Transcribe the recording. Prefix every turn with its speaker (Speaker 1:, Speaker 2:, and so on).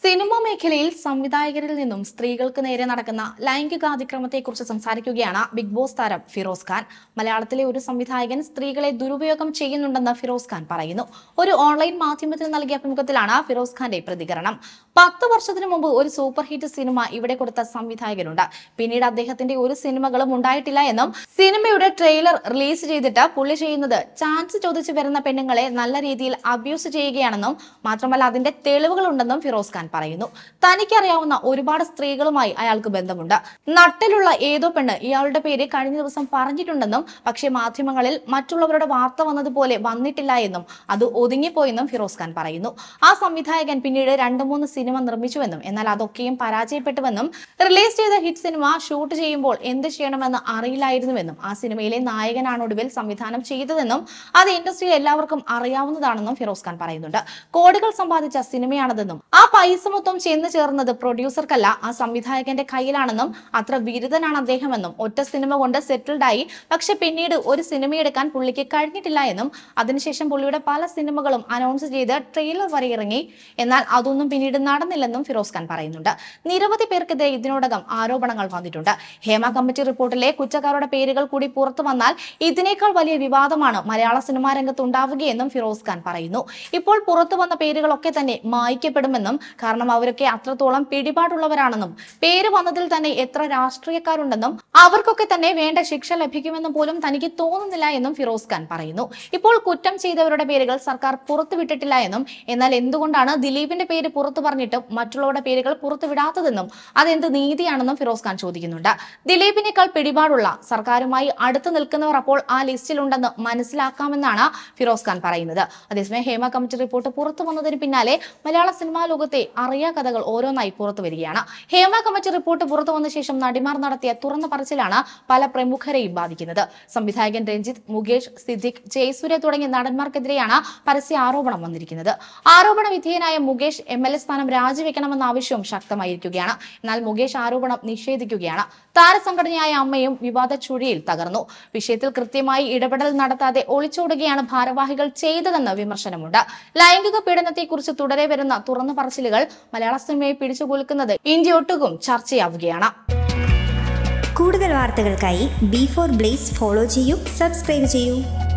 Speaker 1: Cinema മേഖലയിൽ സംവിധായകരിൽ നിന്നും സ്ത്രീകൾക്ക് നേരെ നടക്കുന്ന ലൈംഗികാതിക്രമത്തെക്കുറിച്ച് സംസാരിക്കുകയാണ് ബിഗ് ബോസ് താരം ഫിറോസ് ഖാൻ. മലയാളത്തിലെ ഒരു സംവിധായകൻ സ്ത്രീകളെ ദുരുപയോഗം ചെയ്യുന്നുണ്ടെന്ന് ഫിറോസ് ഖാൻ പറയുന്നു. ഒരു ഓൺലൈൻ മാധ്യമത്തിന് നൽകിയ അഭിമുഖത്തിലാണ് ഫിറോസ് ഖാന്റെ പ്രതികരണം. 10 വർഷത്തിനു മുമ്പ് ഒരു സൂപ്പർ ഹിറ്റ് സിനിമ ഇവിടെ കൊടുത്ത സംവിധായകനുണ്ട്. പിന്നീട് അദ്ദേഹത്തിന്റെ ഒരു സിനിമകളും ഉണ്ടായിട്ടില്ല എന്നും സിനിമയുടെ ട്രെയിലർ റിലീസ് ചെയ്തിട്ട് പുള്ളി ചെയ്യുന്നത് ചാൻസ് ചോദിച്ചു വരുന്ന പെണ്ണുങ്ങളെ നല്ല രീതിയിൽ അബ്യൂസ് ചെയ്യുകയാണെന്നും മാത്രമല്ല അതിന്റെ തെളിവുകളുണ്ടെന്നും ഫിറോസ് ഖാൻ പറയുന്നു. തനിക്കറിയാവുന്ന ഒരുപാട് സ്ത്രീകളുമായി അയാൾക്ക് ബന്ധമുണ്ട്. നട്ടിലുള്ള ഏതോ പെണ്ണ് ഇയാളുടെ പേര് കഴിഞ്ഞ ദിവസം പറഞ്ഞിട്ടുണ്ടെന്നും പക്ഷേ മാധ്യമങ്ങളിൽ മറ്റുള്ളവരുടെ വാർത്ത വന്നതുപോലെ വന്നിട്ടില്ല എന്നും അത് ഒതുങ്ങിപ്പോയെന്നും ഫിറോസ് ഖാൻ പറയുന്നു. ആ സംവിധായകൻ പിന്നീട് 2-3 സിനിമ നിർമ്മിച്ചുവെന്നും എന്നാൽ അതൊക്കെയും പരാജയപ്പെട്ടുവെന്നും റിലീസ് ചെയ്ത ഹിറ്റ് സിനിമ ഷൂട്ട് ചെയ്യുമ്പോൾ എന്ത് ചെയ്യണമെന്ന് അറിയില്ലായിരുന്നുവെന്നും ആ സിനിമയിലെ നായകനാണ് ഒടുവിൽ സംവിധാനം ചെയ്തതെന്നും അത് ഇൻഡസ്ട്രിയിൽ എല്ലാവർക്കും അറിയാവുന്നതാണെന്നും ഫിറോസ് ഖാൻ പറയുന്നുണ്ട്. കോടികൾ സമ്പാദിച്ച സിനിമയാണതെന്നും ആ പൈസ മൊത്തം ചെന്ന് ചേർന്നത് പ്രൊഡ്യൂസർക്കല്ല ആ സംവിധായകന്റെ കയ്യിലാണെന്നും അത്ര ബിരുദനാണ് അദ്ദേഹമെന്നും ഒറ്റ സിനിമ കൊണ്ട് സെറ്റിൽഡായി പക്ഷെ പിന്നീട് ഒരു സിനിമ എടുക്കാൻ പുള്ളിക്ക് കഴിഞ്ഞിട്ടില്ല എന്നും അതിനുശേഷം പുള്ളിയുടെ പല സിനിമകളും അനൗൺസ് ചെയ്ത് ട്രെയിലർ വരെ ഇറങ്ങി എന്നാൽ അതൊന്നും പിന്നീട് നടന്നില്ലെന്നും ഫിറോസ് ഖാൻ പറയുന്നുണ്ട്. നിരവധി പേർക്കെതിരെ ഇതിനോടകം ആരോപണങ്ങൾ വന്നിട്ടുണ്ട്. ഹേമ കമ്മിറ്റി റിപ്പോർട്ടിലെ കുറ്റക്കാരുടെ പേരുകൾ കൂടി പുറത്തു വന്നാൽ ഇതിനേക്കാൾ വലിയ വിവാദമാണ് മലയാള സിനിമാ രംഗത്ത് ഉണ്ടാവുകയെന്നും ഫിറോസ് ഖാൻ പറയുന്നു. ഇപ്പോൾ പുറത്തു വന്ന പേരുകളൊക്കെ തന്നെ മായ്ക്കപ്പെടുമെന്നും കാരണം അവരൊക്കെ അത്രത്തോളം പിടിപാടുള്ളവരാണെന്നും പേര് വന്നതിൽ തന്നെ എത്ര രാഷ്ട്രീയക്കാരുണ്ടെന്നും അവർക്കൊക്കെ തന്നെ വേണ്ട ശിക്ഷ ലഭിക്കുമെന്നും പോലും തനിക്ക് തോന്നുന്നില്ല എന്നും ഫിറോസ് ഖാൻ പറയുന്നു. ഇപ്പോൾ കുറ്റം ചെയ്തവരുടെ പേരുകൾ സർക്കാർ പുറത്തുവിട്ടിട്ടില്ല എന്നും എന്നാൽ എന്തുകൊണ്ടാണ് ദിലീപിന്റെ പേര് പുറത്തു പറഞ്ഞിട്ടും മറ്റുള്ളവരുടെ പേരുകൾ പുറത്തുവിടാത്തതെന്നും അതെന്ത് നീതിയാണെന്നും ഫിറോസ് ഖാൻ ചോദിക്കുന്നുണ്ട്. ദിലീപിനേക്കാൾ പിടിപാടുള്ള സർക്കാരുമായി അടുത്തു നിൽക്കുന്നവർ അപ്പോൾ ആ ലിസ്റ്റിലുണ്ടെന്ന് മനസ്സിലാക്കാമെന്നാണ് ഫിറോസ് ഖാൻ പറയുന്നത്. അതേസമയം ഹേമ കമ്മിറ്റി റിപ്പോർട്ട് പുറത്തു വന്നതിന് പിന്നാലെ മലയാള സിനിമാ ലോകത്തെ അറിയാ കഥകൾ ഓരോന്നായി പുറത്തു വരികയാണ്. ഹേമ കമ്മിറ്റി റിപ്പോർട്ട് പുറത്തു വന്ന ശേഷം നടിമാർ നടത്തിയ തുറന്ന പറച്ചിലാണ് പല പ്രമുഖരെയും ബാധിക്കുന്നത്. സംവിധായകൻ രഞ്ജിത്ത്, മുകേഷ്, സിദ്ദിഖ്, ജയസൂര്യ തുടങ്ങിയ നടന്മാർക്കെതിരെയാണ് പരസ്യ ആരോപണം വന്നിരിക്കുന്നത്. ആരോപണ വിധേയനായ മുകേഷ് MLA സ്ഥാനം രാജിവെക്കണമെന്ന ആവശ്യവും ശക്തമായിരിക്കുകയാണ്. എന്നാൽ മുകേഷ് ആരോപണം നിഷേധിക്കുകയാണ്. താരസംഘടനയായ അമ്മയും വിവാദ ചുഴിയിൽ തകർന്നു. വിഷയത്തിൽ കൃത്യമായി ഇടപെടൽ നടത്താതെ ഒളിച്ചോടുകയാണ് ഭാരവാഹികൾ ചെയ്തതെന്ന് വിമർശനമുണ്ട്. ലൈംഗിക പീഡനത്തെക്കുറിച്ച് തുടരെ വരുന്ന തുറന്നു പറച്ചിലുകൾ മലയാള സിനിമയെ പിടിച്ചുകുലുക്കുന്നത് ഇന്ത്യയൊട്ടുക്കും ചർച്ചയാവുകയാണ്.
Speaker 2: കൂടുതൽ വാർത്തകൾക്കായി B4 Blaze ഫോളോ ചെയ്യൂ, സബ്സ്ക്രൈബ് ചെയ്യൂ.